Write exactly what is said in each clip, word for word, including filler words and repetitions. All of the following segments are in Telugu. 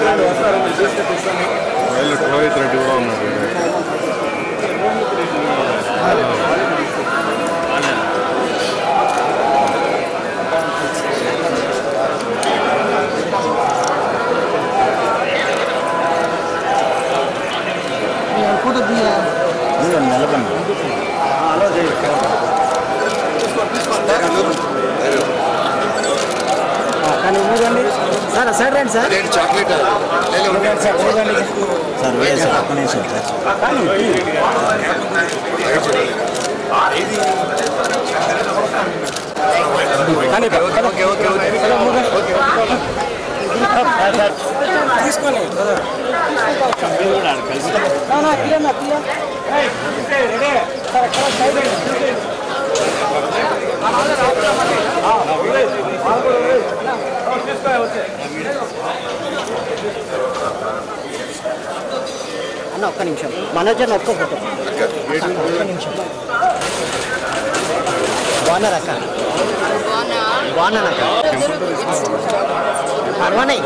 రోహిత్ రెడ్డి కూడా ఉన్నారు. సార్ సైడ్ రండి సార్. చాక్లెట్ సార్ తీసుకొని అన్న ఒక్క నిమిషం మనోజ్ అన్న ఒక్క ఫోటో ఒక్క నిమిషం. బాగున్నారు అక్క? బాగున్నాను అక్క. అర్వానయ్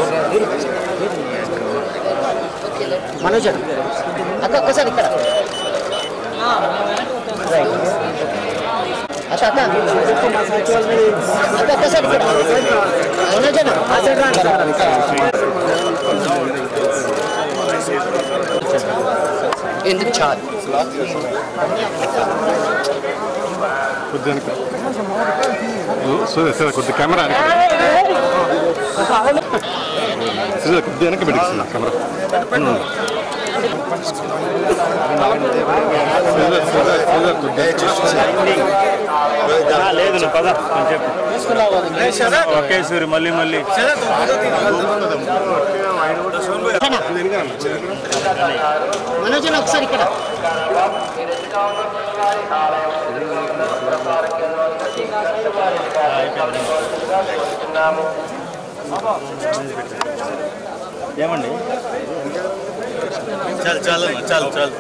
మనోజ్ అన్న అక్క ఒక్కసారి ఇక్కడ అక్క అక్క అక్క ఒక్కసారి ఇక్కడ మనోజ్ అన్న ఎందుకు చాలు కొద్ది కెమెరా కొద్ది వెనక పెట్టిస్తున్నా కెమెరా లేదు పద ఓకే సూరి మళ్ళీ మళ్ళీ మనోజన్ ఒకసారి ఇక్కడ ఏమండి చాలు చాలు చాలు చాలు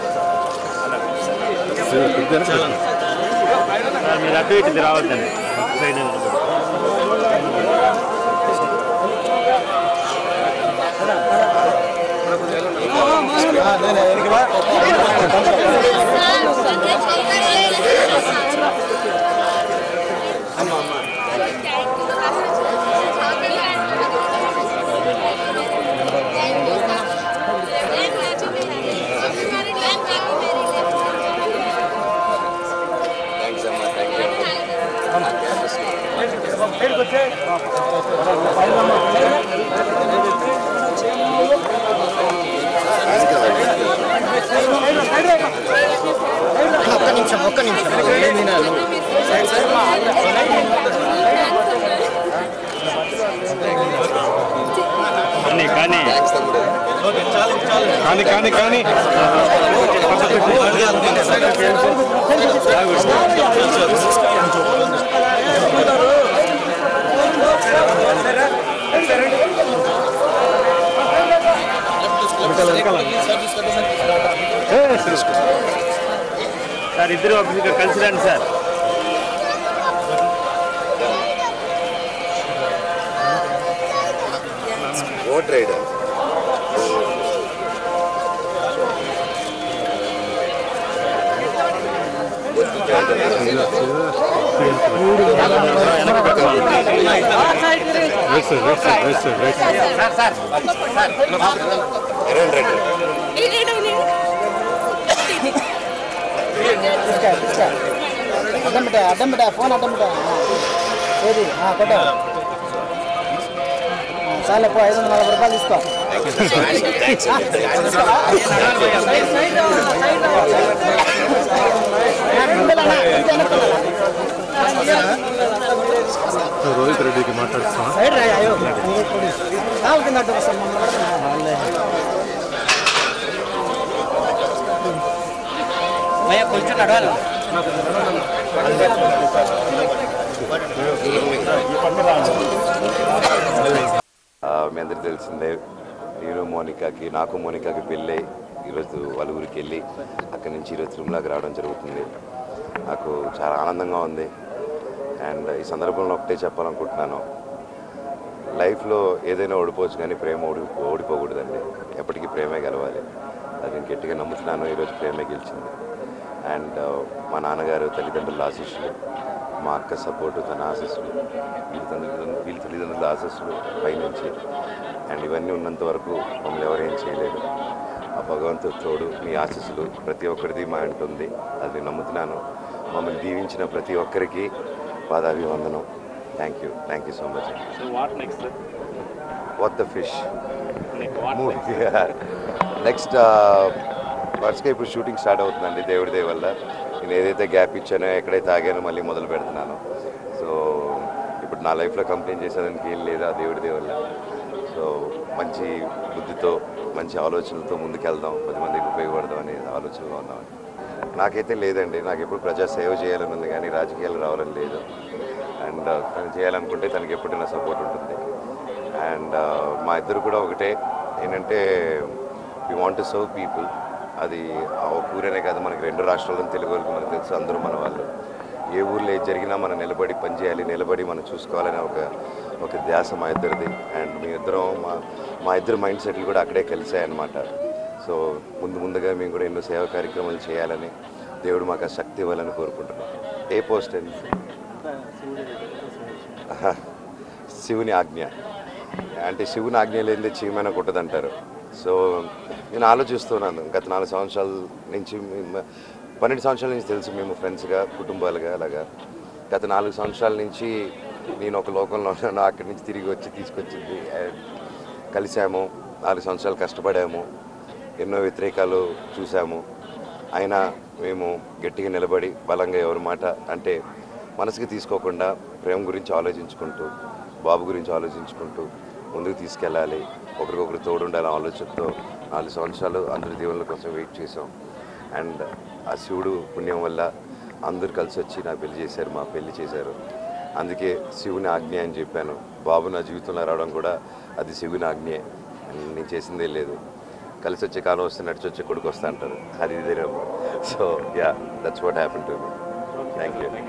మీరు అటు ఇటు రావద్దండి సైడ్ ఒక్క నిమిషం ఒక్క నిమిషం కానీ కానీ కానీ కానీ సార్ ఇద్దరు ఒకరికి కలిసి రండి సార్. ఓట్ రైడర్ అడ్డం పెట్టా అడ్డం పెట్టా ఫోన్ అడ్డం పెట్టా ఏది కొట్ట చాలే పో ఐదు వందల నలభై రూపాయలు తీసుకో. రోహిత్ రెడ్డికి మాట్లాడుతున్నా సైడ్ రా అయ్యో అవుతుందట్టు కొంచెం నడవాలి. మీ అందరికి తెలిసిందే నేను మోనికాకి నాకు మోనికాకి పెళ్ళి ఈరోజు వాళ్ళ ఊరికి వెళ్ళి అక్కడి నుంచి ఈరోజు తిరుమలకి రావడం జరుగుతుంది. నాకు చాలా ఆనందంగా ఉంది. అండ్ ఈ సందర్భంలో ఒకటే చెప్పాలనుకుంటున్నాను, లైఫ్లో ఏదైనా ఓడిపోవచ్చు కానీ ప్రేమ ఓడి ఓడిపోకూడదండి. ఎప్పటికీ ప్రేమే గెలవాలి. అది నేను గట్టిగా నమ్ముతున్నాను. ఈరోజు ప్రేమే గెలిచింది. అండ్ మా నాన్నగారు తల్లిదండ్రుల ఆశీస్సులు, మా అక్క సపోర్టు, తన ఆశీస్సులు, వీళ్ళ తల్లిదండ్రుల వీళ్ళ తల్లిదండ్రుల ఆశీస్సులు పైనుంచి, అండ్ ఇవన్నీ ఉన్నంత వరకు మమ్మల్ని ఎవరేం చేయలేదు. ఆ భగవంతుడు తోడు, మీ ఆశీస్సులు ప్రతి ఒక్కరిది మా ఉంటుంది. అది నేను నమ్ముతున్నాను. మమ్మల్ని దీవించిన ప్రతి ఒక్కరికి పాదాభివందనం. Thank you thank you so much. What the fish movie next వరుసగా ఇప్పుడు షూటింగ్ స్టార్ట్ అవుతుందండి దేవుడి దయ వల్ల. నేను ఏదైతే గ్యాప్ ఇచ్చానో, ఎక్కడైతే ఆగానో మళ్ళీ మొదలు పెడుతున్నాను. సో ఇప్పుడు నా లైఫ్లో కంప్లైంట్ చేసేదానికి ఏం లేదు ఆ దేవుడి దయ వల్ల. సో మంచి బుద్ధితో, మంచి ఆలోచనలతో ముందుకెళ్దాం, పది మందికి ఉపయోగపడదాం అనే ఆలోచనలో ఉన్నామని. నాకైతే లేదండి. నాకు ఎప్పుడు ప్రజా సేవ చేయాలని ఉంది కానీ రాజకీయాలు రావాలని లేదు. అండ్ తను చేయాలనుకుంటే తనకి ఎప్పుడు నా సపోర్ట్ ఉంటుంది. అండ్ మా ఇద్దరు కూడా ఒకటే ఏంటంటే we want to serve people. అది ఆ ఊరేనే కాదు, మనకి రెండు రాష్ట్రాలను తెలుగు వాళ్ళకి మనకు తెలుసు, అందరూ మన వాళ్ళు. ఏ ఊర్లో ఏది జరిగినా మనం నిలబడి పనిచేయాలి, నిలబడి మనం చూసుకోవాలనే ఒక ఒక ధ్యాస మా ఇద్దరిది. అండ్ మీ ఇద్దరం మా మా ఇద్దరు మైండ్ సెట్లు కూడా అక్కడే కలిసాయన్నమాట. సో ముందు ముందుగా మేము కూడా ఎన్నో సేవా కార్యక్రమాలు చేయాలని, దేవుడు మాకు ఆ శక్తి ఇవ్వాలని కోరుకుంటున్నాం. ఏ పోస్ట్ అండి? శివుని ఆజ్ఞ. అంటే శివుని ఆజ్ఞ లేనిదే చీమైనా కొట్టదంటారు. సో నేను ఆలోచిస్తున్నాను. గత నాలుగు సంవత్సరాల నుంచి, పన్నెండు సంవత్సరాల నుంచి తెలుసు మేము ఫ్రెండ్స్గా, కుటుంబాలుగా అలాగా. గత నాలుగు సంవత్సరాల నుంచి నేను ఒక లోకంలో ఉన్నాను. అక్కడి నుంచి తిరిగి వచ్చి తీసుకొచ్చింది, కలిసాము. నాలుగు సంవత్సరాలు కష్టపడాము, ఎన్నో వ్యతిరేకాలు చూసాము. అయినా మేము గట్టిగా నిలబడి బలంగా ఎవరి మాట అంటే మనసుకి తీసుకోకుండా ప్రేమ గురించి ఆలోచించుకుంటూ, బాబు గురించి ఆలోచించుకుంటూ ముందుకు తీసుకెళ్ళాలి, ఒకరికొకరు తోడుండాలి ఆలోచనతో నాలుగు సంవత్సరాలు అందరి దీవెనల కోసం వెయిట్ చేసాం. అండ్ ఆ శివుడు పుణ్యం వల్ల అందరూ కలిసి వచ్చి నా పెళ్లి చేశారు, మా పెళ్లి చేశారు. అందుకే శివుని ఆజ్ఞ అని చెప్పాను. బాబు నా జీవితంలో రావడం కూడా అది శివుని ఆజ్ఞే. నేను చేసిందే లేదు. కలిసి వచ్చే కాలం వస్తే నడిచి వచ్చే కొడుకు వస్తా అంటారు, అది ఇదేనేమో. So yeah, that's what happen to me. Thank you.